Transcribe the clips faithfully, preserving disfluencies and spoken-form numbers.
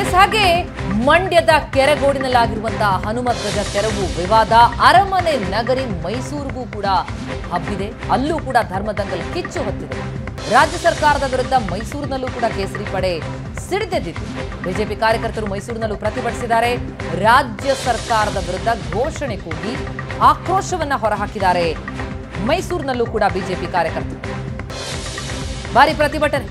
S ಹಾಗೆ ಮಂಡ್ಯದ ಕೆರೆಗೋಡಿನಲ್ಲಾಗಿರುವಂತಹ ಹನುಮಧ್ವಜ ತೆರವು ವಿವಾದ ಅರಮನೆ ನಗರಿ ಮೈಸೂರಿಗೂ ಕೂಡ ಹಬ್ಬಿದೆ. ಅಲ್ಲೂ ಕೂಡ ಧರ್ಮದಂಗಲ್ ಕಿಚ್ಚು ಹೊತ್ತಿದೆ. ರಾಜ್ಯ ಸರ್ಕಾರದ ವಿರುದ್ಧ ಮೈಸೂರಿನಲ್ಲೂ ಕೂಡ ಕೇಸರಿ ಪಡೆ ಸಿಡಿದೆದ್ದಿತ್ತು. ಬಿಜೆಪಿ ಕಾರ್ಯಕರ್ತರು ಮೈಸೂರಿನಲ್ಲೂ ಪ್ರತಿಭಟಿಸಿದ್ದಾರೆ. ರಾಜ್ಯ ಸರ್ಕಾರದ ವಿರುದ್ಧ ಘೋಷಣೆ ಕೂಗಿ ಆಕ್ರೋಶವನ್ನ ಹೊರಹಾಕಿದ್ದಾರೆ. ಮೈಸೂರಿನಲ್ಲೂ ಕೂಡ ಬಿಜೆಪಿ ಕಾರ್ಯಕರ್ತರು ಭಾರಿ ಪ್ರತಿಭಟನೆ.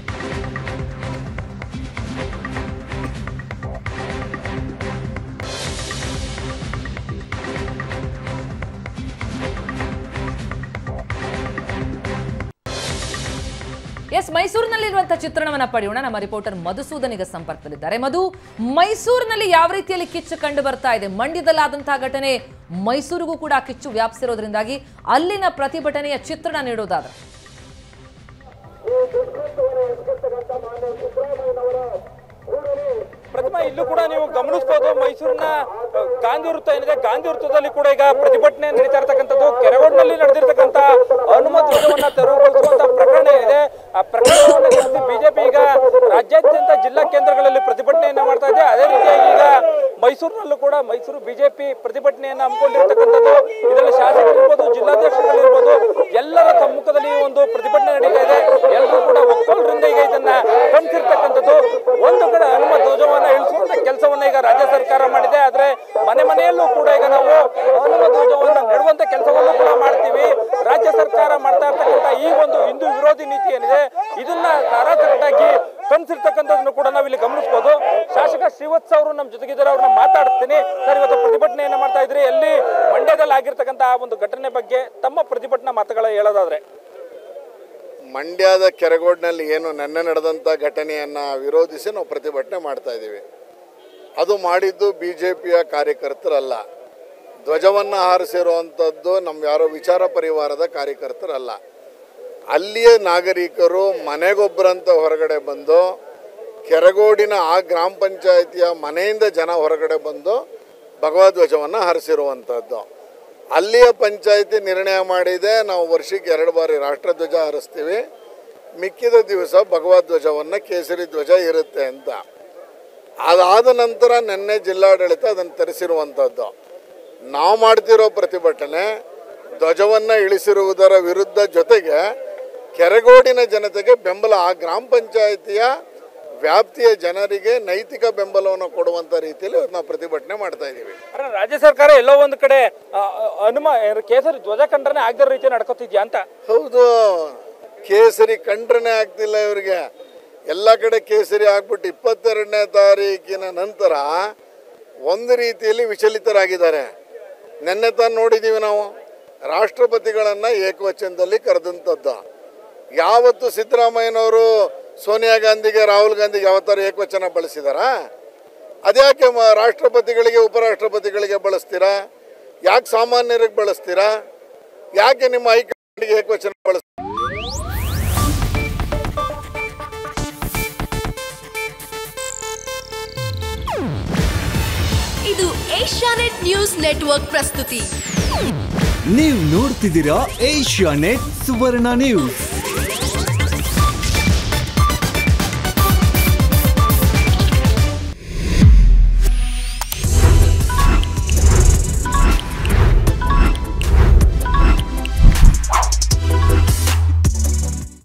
ಎಸ್ ಮೈಸೂರಿನಲ್ಲಿರುವಂತಹ ಚಿತ್ರಣವನ್ನ ಪಡೆಯೋಣ. ನಮ್ಮ ರಿಪೋರ್ಟರ್ ಮಧುಸೂದನ್ ಈಗ ಸಂಪರ್ಕದಲ್ಲಿದ್ದಾರೆ. ಮಧು, ಮೈಸೂರಿನಲ್ಲಿ ಯಾವ ರೀತಿಯಲ್ಲಿ ಕಿಚ್ಚು ಕಂಡು ಬರ್ತಾ ಇದೆ? ಮಂಡ್ಯದಲ್ಲಾದಂತಹ ಘಟನೆ ಮೈಸೂರಿಗೂ ಕೂಡ ಕಿಚ್ಚು ವ್ಯಾಪಿಸಿರೋದ್ರಿಂದಾಗಿ ಅಲ್ಲಿನ ಪ್ರತಿಭಟನೆಯ ಚಿತ್ರಣ ನೀಡೋದಾದ್ರೆ ಪ್ರಥಮ ಇಲ್ಲೂ ಕೂಡ ನೀವು ಗಮನಿಸಬಹುದು. ಮೈಸೂರಿನ ಗಾಂಧಿ ವೃತ್ತ ಏನಿದೆ, ಗಾಂಧಿ ವೃತ್ತದಲ್ಲಿ ಕೂಡ ಈಗ ಪ್ರತಿಭಟನೆ ನಡೀತಾ ಇರತಕ್ಕಂಥದ್ದು. ಕೆರಗೋಡಿನಲ್ಲಿ ನಡೆದಿರ್ತಕ್ಕಂಥ ಹನುಮತ್ ಧ್ವಜವನ್ನ ತೆರವುಗೊಳಿಸುವಂತ ಪ್ರಕರಣ ಇದೆ. ಆ ಪ್ರಕರಣವನ್ನು ಬಿಜೆಪಿ ಈಗ ರಾಜ್ಯಾದ್ಯಂತ ಜಿಲ್ಲಾ ಕೇಂದ್ರಗಳಲ್ಲಿ ಪ್ರತಿಭಟನೆಯನ್ನ ಮಾಡ್ತಾ ಇದೆ. ಅದೇ ರೀತಿಯಾಗಿ ಈಗ ಮೈಸೂರಿನಲ್ಲೂ ಕೂಡ ಮೈಸೂರು ಬಿಜೆಪಿ ಪ್ರತಿಭಟನೆಯನ್ನ ಹಮ್ಮಿಕೊಂಡಿರ್ತಕ್ಕಂಥದ್ದು. ಇದರಲ್ಲಿ ಶಾಸಕರಿರ್ಬೋದು, ಜಿಲ್ಲಾಧ್ಯಕ್ಷಗಳಿರ್ಬೋದು, ಎಲ್ಲರ ಸಮ್ಮುಖದಲ್ಲಿ ಒಂದು ಪ್ರತಿಭಟನೆ ನಡೀತಾ ಇದೆ. ಎಲ್ಲರೂ ಕೂಡ ಒಕ್ಕಲರಿಂದ ಈಗ ಇದನ್ನ ಕಣ್ತಿರ್ತಕ್ಕಂಥದ್ದು. ಒಂದು ಕಡೆ ಹನುಮತ್ ಧ್ವಜವನ್ನ ಇಳಿಸುವಂತ ಕೆಲಸವನ್ನ ಈಗ ರಾಜ್ಯ ಸರ್ಕಾರ ಮಾಡಿದೆ. ಆದ್ರೆ ಮನೆ ಮನೆಯಲ್ಲೂ ಕೂಡ ಈಗ ನಾವು ಹನುಮತ್ ಧ್ವಜವನ್ನ ನೆಡುವಂತ ಕೆಲಸವನ್ನು ಕೂಡ ಮಾಡ್ತೀವಿ. ರಾಜ್ಯ ಸರ್ಕಾರ ಮಾಡ್ತಾ ಇರ್ತಕ್ಕಂಥ ಈ ಒಂದು ಹಿಂದೂ ವಿರೋಧಿ ನೀತಿ ಏನಿದೆ ಇದನ್ನ ಕರಾಕಟ್ಟಾಗಿ ಕಣ್ಸಿರ್ತಕ್ಕಂಥದ್ದನ್ನು ಕೂಡ ನಾವು ಇಲ್ಲಿ ಗಮನಿಸಬಹುದು. ಶಾಸಕ ಶ್ರೀವತ್ಸ ಅವರು ನಮ್ಮ ಜೊತೆಗಿದ್ದಾರೆ, ಅವ್ರನ್ನ ಮಾತಾಡ್ತೀನಿ. ಸರ್, ಇವತ್ತು ಪ್ರತಿಭಟನೆಯನ್ನ ಮಾಡ್ತಾ ಇದ್ರಿ, ಎಲ್ಲಿ ಮಂಡ್ಯದಲ್ಲಿ ಆಗಿರ್ತಕ್ಕಂಥ ಆ ಒಂದು ಘಟನೆ ಬಗ್ಗೆ ತಮ್ಮ ಪ್ರತಿಭಟನಾ ಮಾತುಗಳ ಹೇಳೋದಾದ್ರೆ? ಮಂಡ್ಯದ ಕೆರಗೋಡಿನಲ್ಲಿ ಏನು ನೆನ್ನೆ ನಡೆದಂಥ ಘಟನೆಯನ್ನು ವಿರೋಧಿಸಿ ನಾವು ಪ್ರತಿಭಟನೆ ಮಾಡ್ತಾ ಇದ್ದೀವಿ. ಅದು ಮಾಡಿದ್ದು ಬಿ ಜೆ ಪಿಯ ಕಾರ್ಯಕರ್ತರಲ್ಲ, ಧ್ವಜವನ್ನು ಹಾರಿಸಿರುವಂಥದ್ದು ನಮ್ಮ ಯಾರೋ ವಿಚಾರ ಪರಿವಾರದ ಕಾರ್ಯಕರ್ತರಲ್ಲ. ಅಲ್ಲಿಯ ನಾಗರಿಕರು ಮನೆಗೊಬ್ಬರಂತ ಹೊರಗಡೆ ಬಂದು ಕೆರಗೋಡಿನ ಆ ಗ್ರಾಮ ಪಂಚಾಯಿತಿಯ ಮನೆಯಿಂದ ಜನ ಹೊರಗಡೆ ಬಂದು ಭಗವಧ್ವಜವನ್ನು ಹಾರಿಸಿರುವಂಥದ್ದು. ಅಲ್ಲಿಯ ಪಂಚಾಯಿತಿ ನಿರ್ಣಯ ಮಾಡಿದೆ, ನಾವು ವರ್ಷಕ್ಕೆ ಎರಡು ಬಾರಿ ರಾಷ್ಟ್ರಧ್ವಜ ಹಾರಿಸ್ತೀವಿ, ಮಿಕ್ಕಿದ ದಿವಸ ಭಗವಧ್ವಜವನ್ನು ಕೇಸರಿ ಧ್ವಜ ಇರುತ್ತೆ ಅಂತ. ಅದಾದ ನಂತರ ನಿನ್ನೆ ಜಿಲ್ಲಾಡಳಿತ ಅದನ್ನು ತರಿಸಿರುವಂಥದ್ದು. ನಾವು ಮಾಡ್ತಿರೋ ಪ್ರತಿಭಟನೆ ಧ್ವಜವನ್ನು ಇಳಿಸಿರುವುದರ ವಿರುದ್ಧ, ಜೊತೆಗೆ ಕೆರಗೋಡಿನ ಜನತೆಗೆ ಬೆಂಬಲ, ಆ ಗ್ರಾಮ ಪಂಚಾಯಿತಿಯ ವ್ಯಾಪ್ತಿಯ ಜನರಿಗೆ ನೈತಿಕ ಬೆಂಬಲವನ್ನು ಕೊಡುವಂತ ರೀತಿಯಲ್ಲಿ ನಾವು ಪ್ರತಿಭಟನೆ ಮಾಡ್ತಾ ಇದ್ದೀವಿ. ರಾಜ್ಯ ಸರ್ಕಾರ ಎಲ್ಲೋ ಒಂದು ಕಡೆ ಹನುಮ ಕೇಸರಿ ಧ್ವಜ ಕಂಡ್ರನೆ ಆಗದ ರೀತಿ ನಡ್ಕೋತಿದ್ಯಾ ಅಂತ? ಹೌದು, ಕೇಸರಿ ಕಂಡ್ರನೆ ಆಗ್ತಿಲ್ಲ ಇವರಿಗೆ. ಎಲ್ಲ ಕಡೆ ಕೇಸರಿ ಆಗ್ಬಿಟ್ಟು ಇಪ್ಪತ್ತೆರಡನೇ ತಾರೀಕಿನ ನಂತರ ಒಂದು ರೀತಿಯಲ್ಲಿ ವಿಚಲಿತರಾಗಿದ್ದಾರೆ. ನಿನ್ನೆ ತಾನು ನೋಡಿದ್ದೀವಿ ನಾವು ರಾಷ್ಟ್ರಪತಿಗಳನ್ನು ಏಕವಚನದಲ್ಲಿ ಕರೆದಂಥದ್ದು. ಯಾವತ್ತು ಸಿದ್ದರಾಮಯ್ಯನವರು ಸೋನಿಯಾ ಗಾಂಧಿಗೆ, ರಾಹುಲ್ ಗಾಂಧಿಗೆ ಯಾವತ್ತಾರು ಏಕವಚನ ಬಳಸಿದಾರಾ? ಅದ್ಯಾಕೆ ರಾಷ್ಟ್ರಪತಿಗಳಿಗೆ ಉಪರಾಷ್ಟ್ರಪತಿಗಳಿಗೆ ಬಳಸ್ತೀರಾ? ಯಾಕೆ ಸಾಮಾನ್ಯರಿಗೆ ಬಳಸ್ತೀರಾ? ಯಾಕೆ ನಿಮ್ಮ ಹೈಕಮಾಂಡ್ಗೆ ಏಕವಚನ ಬಳಸ್ತೀರಾ? ಇದು ಏಷ್ಯಾನೆಟ್ ನ್ಯೂಸ್ ನೆಟ್ವರ್ಕ್ ಪ್ರಸ್ತುತಿ. ನೀವು ನೋಡ್ತಿದ್ದೀರಾ ಏಷ್ಯಾನೆಟ್ ಸುವರ್ಣ ನ್ಯೂಸ್.